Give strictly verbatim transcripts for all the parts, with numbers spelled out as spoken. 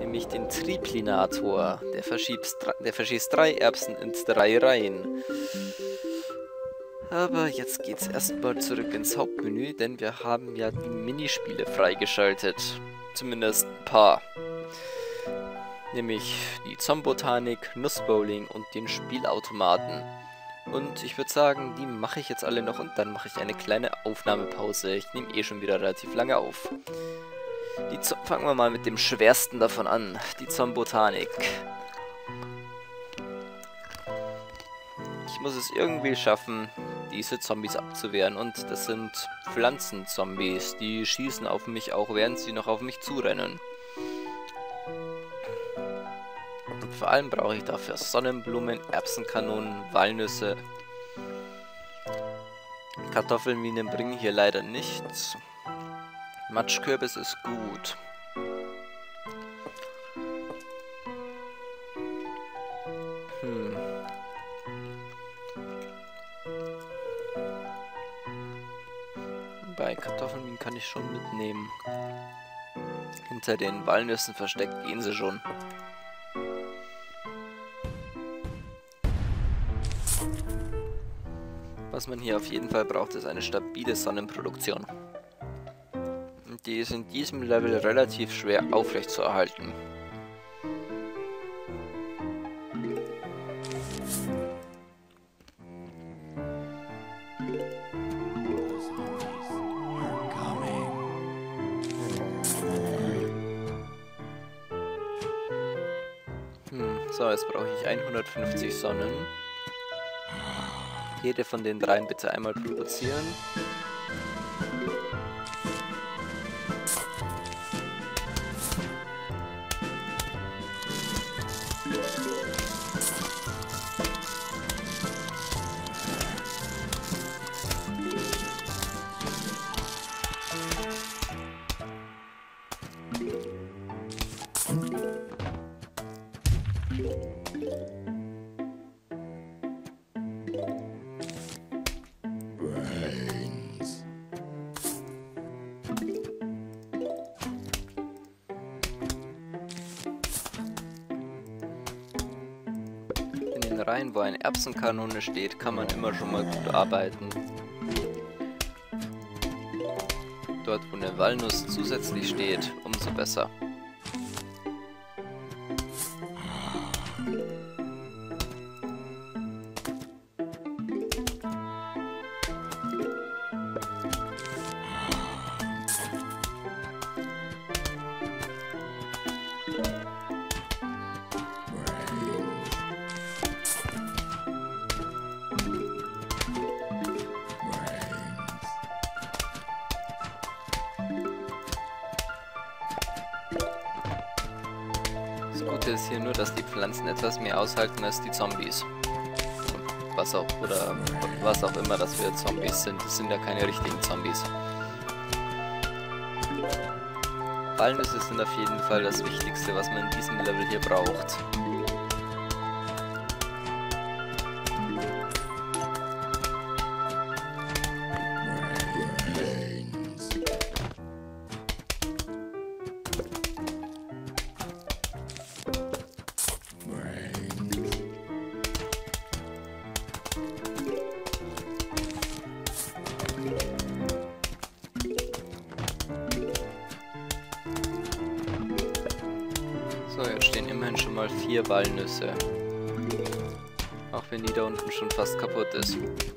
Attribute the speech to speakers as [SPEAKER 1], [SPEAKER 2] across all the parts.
[SPEAKER 1] nämlich den Triplinator. Der verschießt, der verschießt drei Erbsen in drei Reihen. Aber jetzt geht's erstmal zurück ins Hauptmenü, denn wir haben ja die Minispiele freigeschaltet. Zumindest ein paar. Nämlich die Zombotanik, Nussbowling und den Spielautomaten. Und ich würde sagen, die mache ich jetzt alle noch und dann mache ich eine kleine Aufnahmepause. Ich nehme eh schon wieder relativ lange auf. Die Z fangen wir mal mit dem schwersten davon an, die Zombotanik. Ich muss es irgendwie schaffen, diese Zombies abzuwehren, und das sind Pflanzenzombies, die schießen auf mich, auch während sie noch auf mich zurennen. Und vor allem brauche ich dafür Sonnenblumen, Erbsenkanonen, Walnüsse. Kartoffelminen bringen hier leider nichts. Matschkürbis ist gut. Hm. Bei Kartoffelminen kann ich schon mitnehmen. Hinter den Walnüssen versteckt gehen sie schon. Was man hier auf jeden Fall braucht, ist eine stabile Sonnenproduktion. Und die ist in diesem Level relativ schwer aufrechtzuerhalten. Hm, so, jetzt brauche ich hundertfünfzig Sonnen. Jede von den dreien bitte einmal produzieren. Rein, wo eine Erbsenkanone steht, kann man immer schon mal gut arbeiten. Dort, wo eine Walnuss zusätzlich steht, umso besser. Das Gute ist hier nur, dass die Pflanzen etwas mehr aushalten als die Zombies. Was auch, oder was auch immer das für Zombies sind. Das sind ja keine richtigen Zombies. Walnüsse sind auf jeden Fall das Wichtigste, was man in diesem Level hier braucht. So, jetzt stehen immerhin schon mal vier Walnüsse. Auch wenn die da unten schon fast kaputt ist.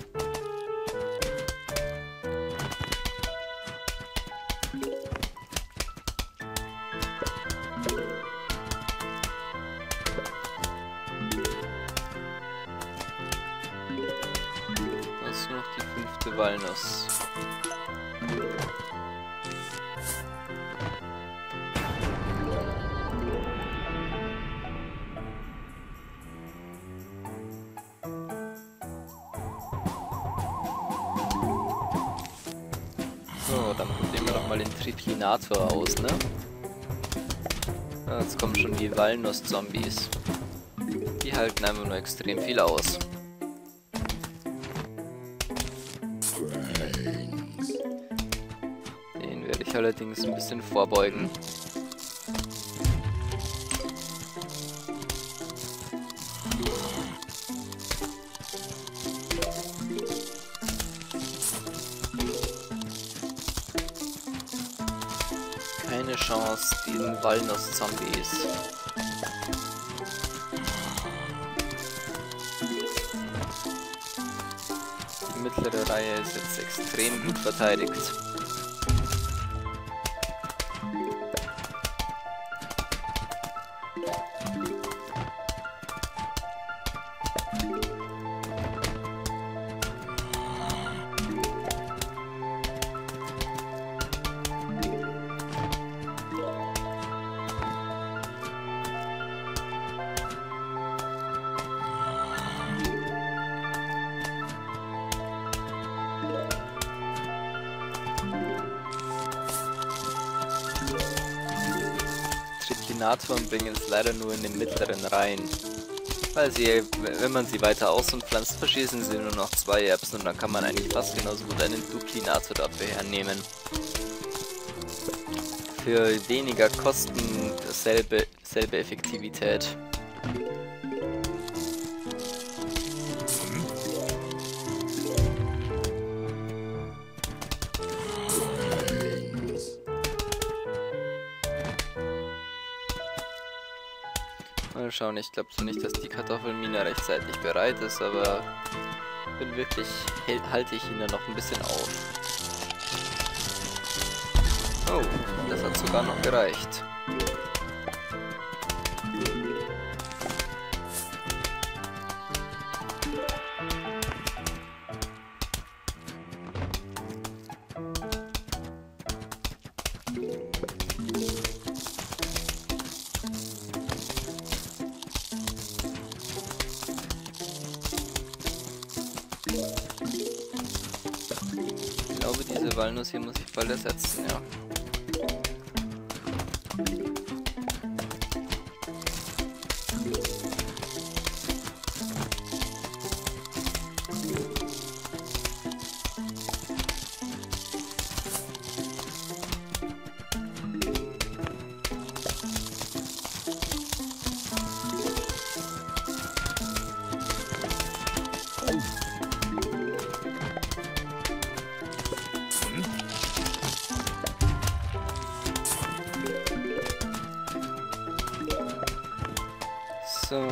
[SPEAKER 1] Das ist nur noch die fünfte Walnuss. So, dann probieren wir doch mal den Triplinator aus, ne? Ja, jetzt kommen schon die Walnuss-Zombies. Die halten einfach nur extrem viel aus. Den werde ich allerdings ein bisschen vorbeugen. diesen Walnuss-Zombies. Die mittlere Reihe ist jetzt extrem gut verteidigt. Trikinatoren bringen es leider nur in den mittleren Reihen. Weil sie, wenn man sie weiter aus- und pflanzt, verschießen sie nur noch zwei Erbsen und dann kann man eigentlich fast genauso gut einen Duplinator dafür hernehmen. Für weniger Kosten dasselbe, selbe Effektivität. Mal schauen, ich glaube so nicht, dass die Kartoffelmine rechtzeitig bereit ist, aber bin wirklich, halte ich ihn da noch ein bisschen auf. Oh, das hat sogar noch gereicht. Ich glaube, diese Walnuss hier muss ich bald ersetzen, ja. So.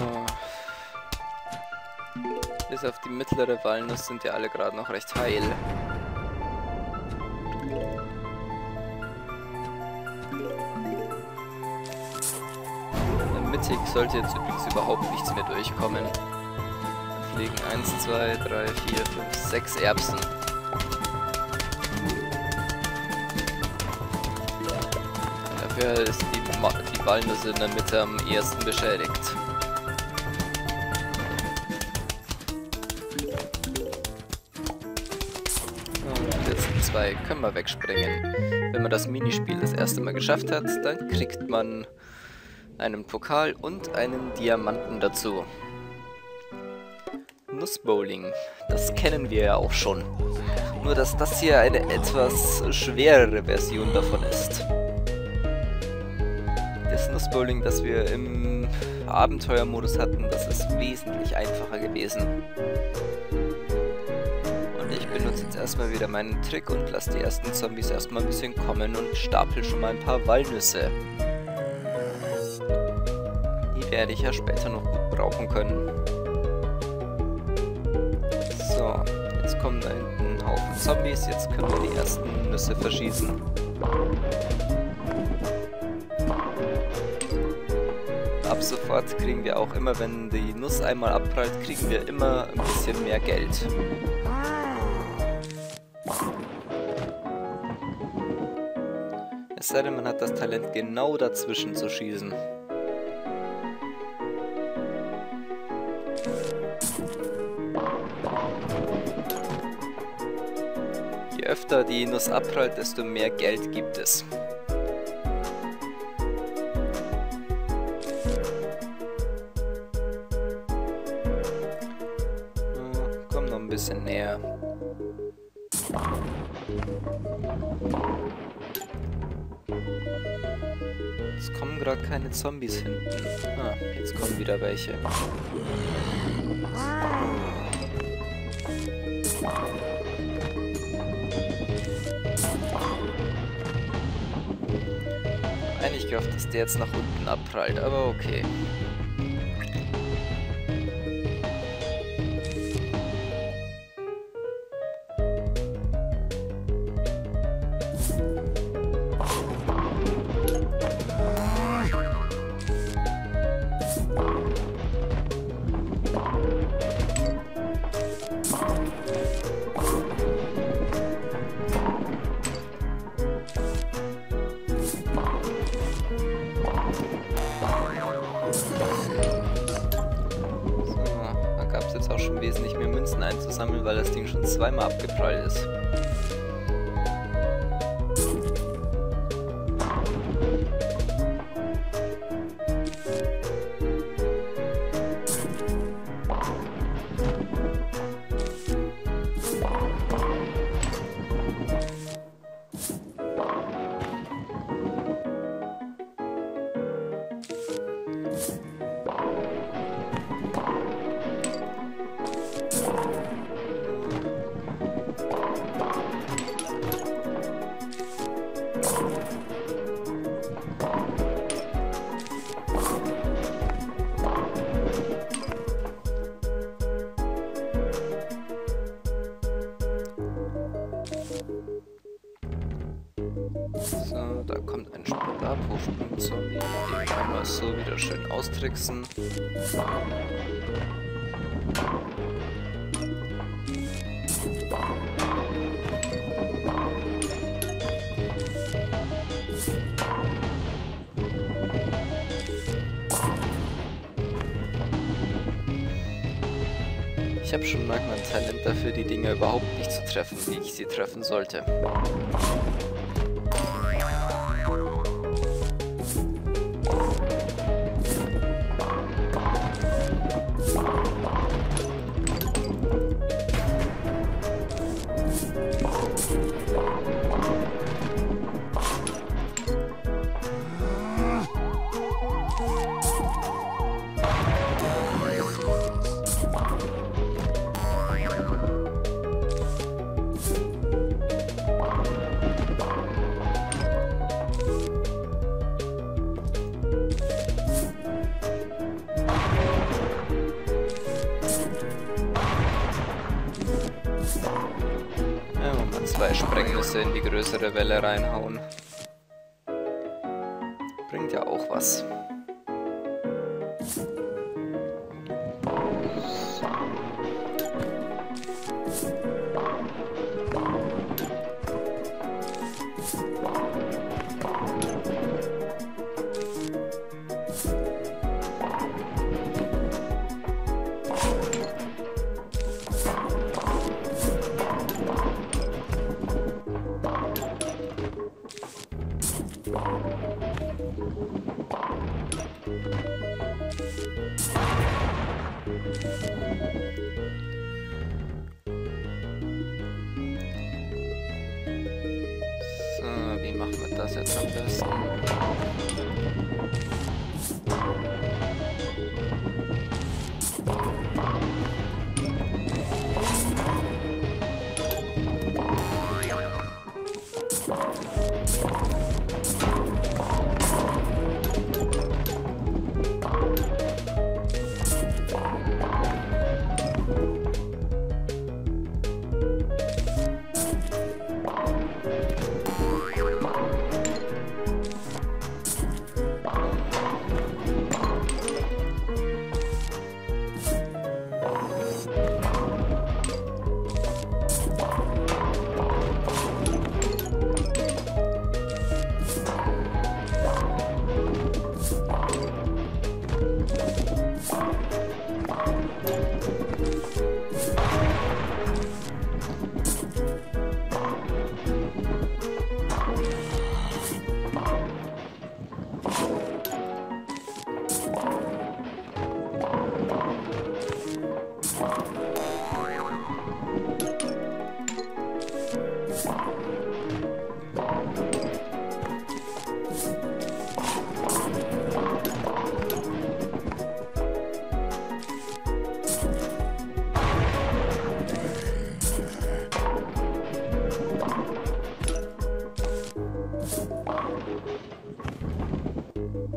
[SPEAKER 1] Bis auf die mittlere Walnuss sind ja alle gerade noch recht heil. Mittig sollte jetzt übrigens überhaupt nichts mehr durchkommen. Da fliegen eins, zwei, drei, vier, fünf, sechs Erbsen. Dafür ist die, Ma die Walnuss in der Mitte am ehesten beschädigt. Zwei können wir wegspringen. Wenn man das Minispiel das erste Mal geschafft hat, dann kriegt man einen Pokal und einen Diamanten dazu. Nussbowling, das kennen wir ja auch schon. Nur dass das hier eine etwas schwerere Version davon ist. Das Nussbowling, das wir im Abenteuermodus hatten, das ist wesentlich einfacher gewesen. Ich benutze jetzt erstmal wieder meinen Trick und lasse die ersten Zombies erstmal ein bisschen kommen und stapel schon mal ein paar Walnüsse. Die werde ich ja später noch gut brauchen können. So, jetzt kommen da hinten ein Haufen Zombies, jetzt können wir die ersten Nüsse verschießen. Ab sofort kriegen wir auch immer, wenn die Nuss einmal abprallt, kriegen wir immer ein bisschen mehr Geld. Es sei denn, man hat das Talent, genau dazwischen zu schießen. Je öfter die Nuss abprallt, desto mehr Geld gibt es. Komm noch ein bisschen näher. Es kommen gerade keine Zombies hinten. Ah, jetzt kommen wieder welche. Eigentlich nicht gehofft, dass der jetzt nach unten abprallt, aber okay. Jetzt auch schon wesentlich mehr Münzen einzusammeln, weil das Ding schon zweimal abgeprallt ist. So, da kommt ein Spontanhochsprung-Zombie. Den kann man so wieder schön austricksen. Ich habe schon manchmal ein Talent dafür, die Dinge überhaupt nicht zu treffen, wie ich sie treffen sollte. Zwei Sprengnüsse in die größere Welle reinhauen. Bringt ja auch was. So, wie machen wir das jetzt am besten?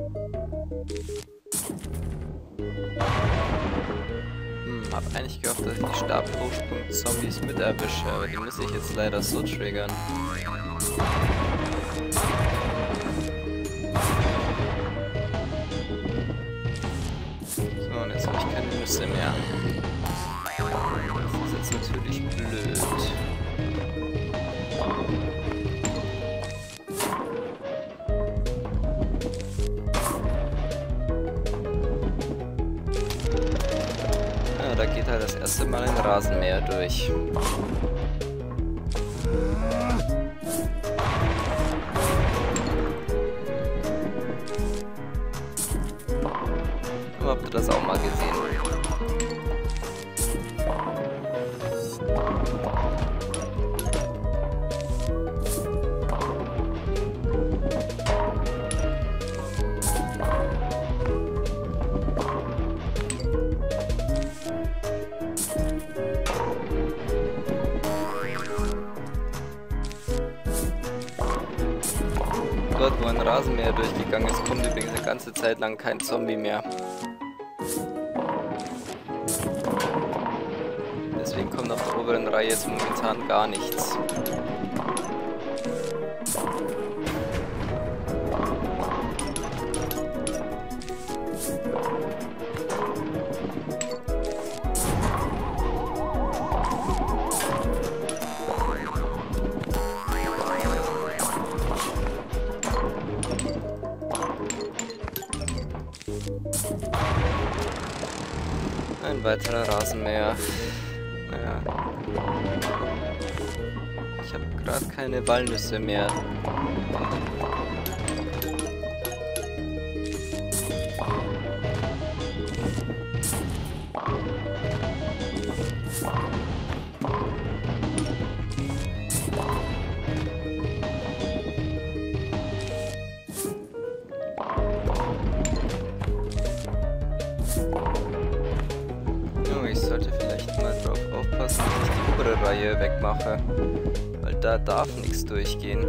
[SPEAKER 1] Hm, hab eigentlich gehofft, dass ich die Stabhochsprung-Zombies mit erwische, aber die muss ich jetzt leider so triggern. So, und jetzt habe ich keine Nüsse mehr. Das ist jetzt natürlich blöd. Ja, da geht halt das erste Mal ein Rasenmäher durch. Habt ihr das auch mal gesehen? Dort, wo ein Rasenmäher durchgegangen ist, kommt übrigens eine ganze Zeit lang kein Zombie mehr. Deswegen kommt auf der oberen Reihe jetzt momentan gar nichts. Ein weiterer Rasenmäher. Naja. Ich habe gerade keine Walnüsse mehr. Ich sollte vielleicht mal drauf aufpassen, dass ich die obere Reihe wegmache, weil da darf nichts durchgehen.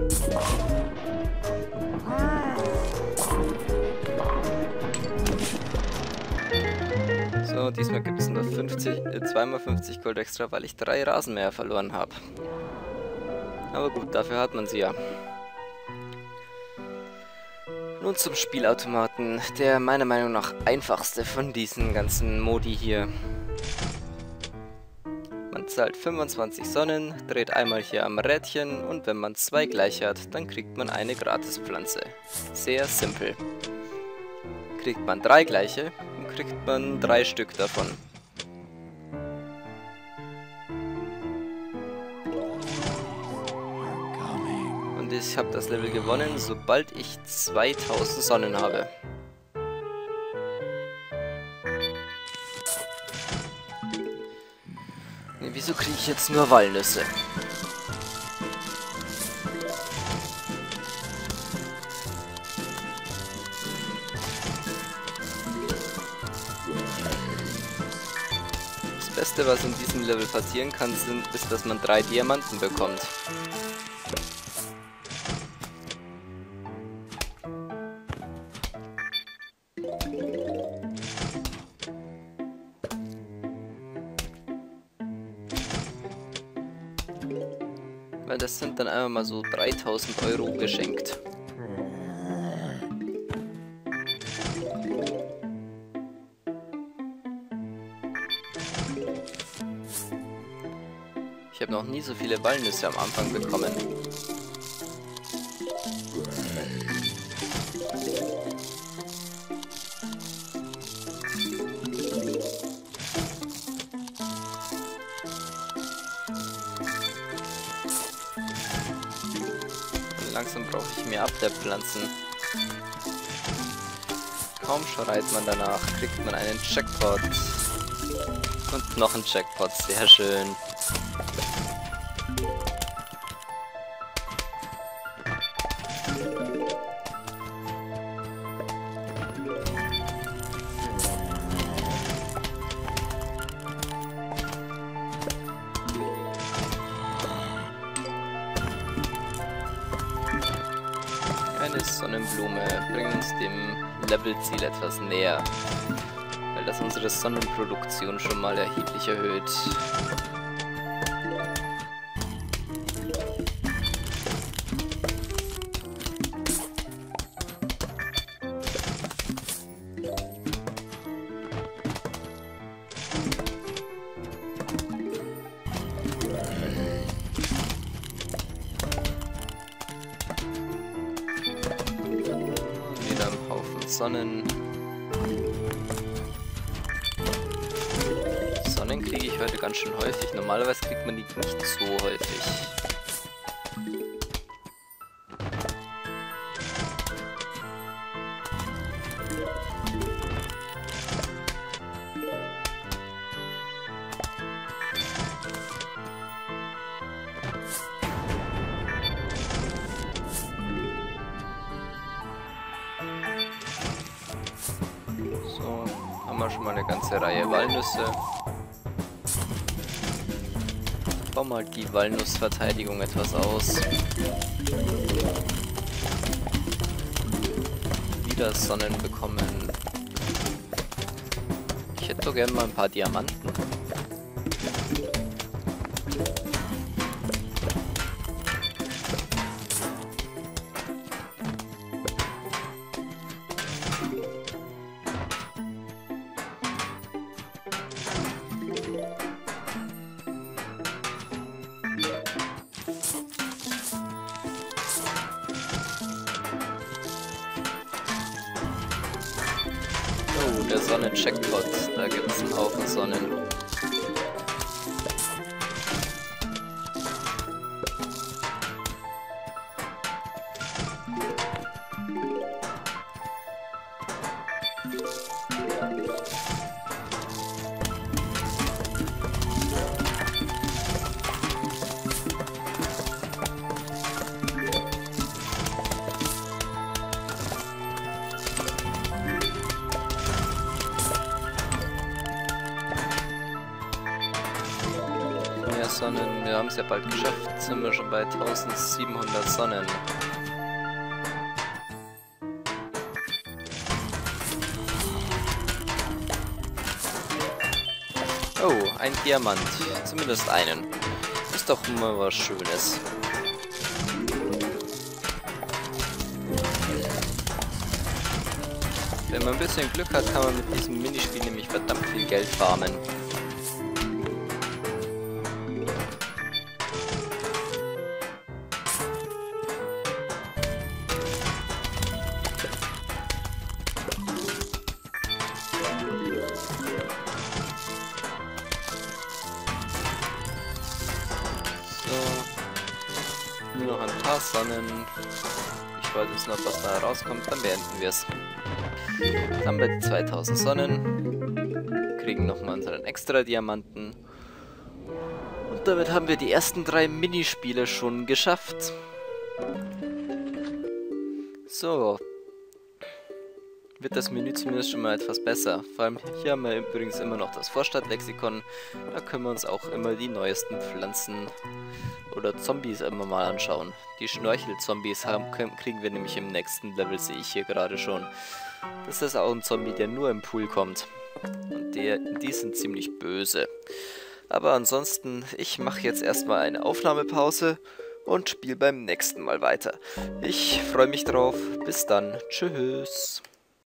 [SPEAKER 1] So, diesmal gibt es nur fünfzig, äh, zweimal fünfzig Gold extra, weil ich drei Rasenmäher verloren habe. Aber gut, dafür hat man sie ja. Nun zum Spielautomaten, der meiner Meinung nach einfachste von diesen ganzen Modi hier. Man zahlt fünfundzwanzig Sonnen, dreht einmal hier am Rädchen und wenn man zwei gleich hat, dann kriegt man eine Gratispflanze. Sehr simpel. Kriegt man drei gleiche, dann kriegt man drei Stück davon. Und ich habe das Level gewonnen, sobald ich zweitausend Sonnen habe. Wieso kriege ich jetzt nur Walnüsse? Das Beste, was in diesem Level passieren kann, sind, ist, dass man drei Diamanten bekommt. Weil das sind dann einfach mal so dreitausend Euro geschenkt. Ich habe noch nie so viele Walnüsse am Anfang bekommen. Langsam brauche ich mehr Abwehrpflanzen. Kaum schreit man danach, kriegt man einen Jackpot. Und noch ein Jackpot, sehr schön. Eine Sonnenblume, bringt uns dem Levelziel etwas näher. Weil das unsere Sonnenproduktion schon mal erheblich erhöht.
[SPEAKER 2] Sonnen. Sonnen kriege ich heute ganz schön häufig. Normalerweise kriegt man die nicht so häufig. Haben wir schon mal eine ganze Reihe Walnüsse. Bau mal die Walnussverteidigung etwas aus. Wieder Sonnen bekommen. Ich hätte doch gerne mal ein paar Diamanten. Oh, der Sonnen-Checkpot. Da gibt es einen Haufen Sonnen. Sonnen. Wir haben es ja bald geschafft. Jetzt sind wir schon bei tausendsiebenhundert Sonnen. Oh, ein Diamant. Zumindest einen. Ist doch immer was Schönes. Wenn man ein bisschen Glück hat, kann man mit diesem Minispiel nämlich verdammt viel Geld farmen. Nur noch ein paar Sonnen. Ich weiß jetzt noch, was da rauskommt, dann beenden wir es. Dann haben wir die zweitausend Sonnen. Kriegen nochmal unseren extra Diamanten. Und damit haben wir die ersten drei Minispiele schon geschafft. So. Wird das Menü zumindest schon mal etwas besser. Vor allem hier haben wir übrigens immer noch das Vorstadtlexikon. Da können wir uns auch immer die neuesten Pflanzen oder Zombies immer mal anschauen. Die Schnorchel-Zombies kriegen wir nämlich im nächsten Level, sehe ich hier gerade schon. Das ist auch ein Zombie, der nur im Pool kommt. Und der, die sind ziemlich böse. Aber ansonsten, ich mache jetzt erstmal eine Aufnahmepause und spiele beim nächsten Mal weiter. Ich freue mich drauf. Bis dann. Tschüss.